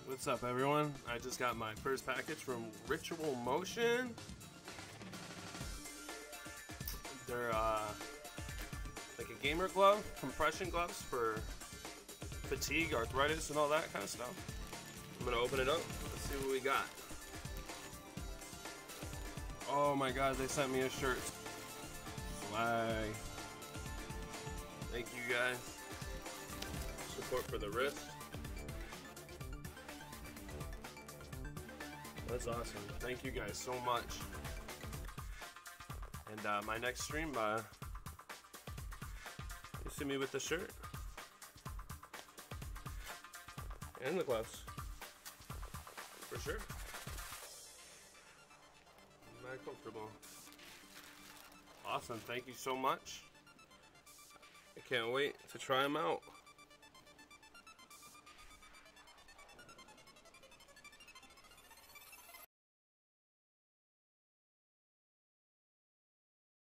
What's up, everyone? I just got my first package from Ritual Motion. They're like a gamer glove, compression gloves for fatigue, arthritis, and all that kind of stuff. I'm gonna open it up. Let's see what we got. Oh my god, they sent me a shirt. Swag. Thank you guys. Support for the wrist. That's awesome. Thank you guys so much. And my next stream, you see me with the shirt and the gloves, for sure. Very comfortable. Awesome. Thank you so much. I can't wait to try them out.